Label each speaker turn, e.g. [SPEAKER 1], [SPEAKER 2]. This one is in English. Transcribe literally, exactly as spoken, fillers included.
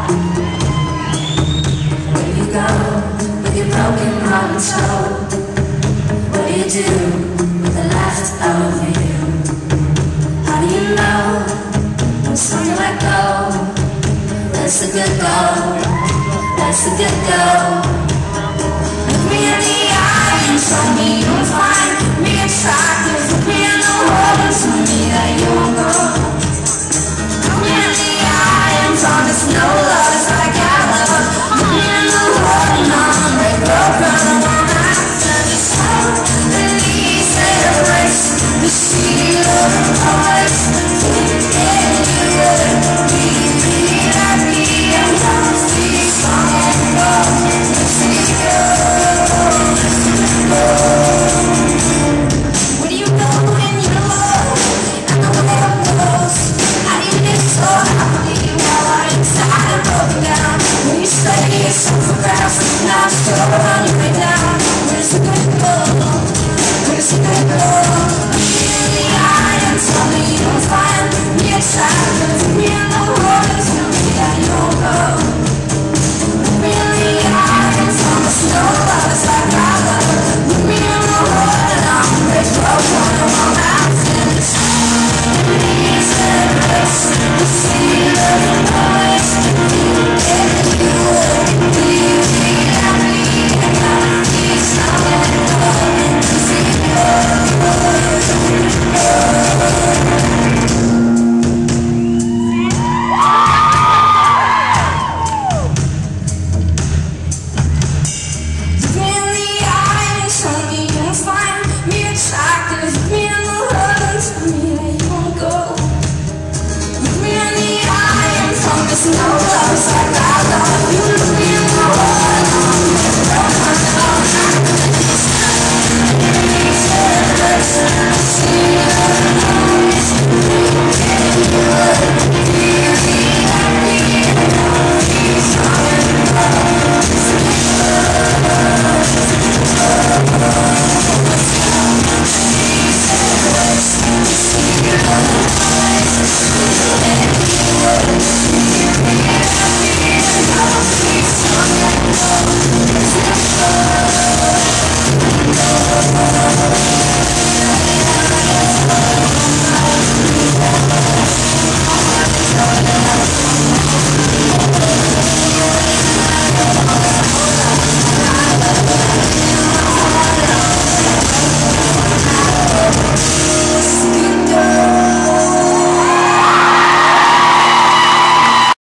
[SPEAKER 1] Where you go with your broken heart and soul? What do you do with the last of you? How do you know when something let go? That's a good go, that's a good go. Look me in the eye and show me you're fine. Look me inside.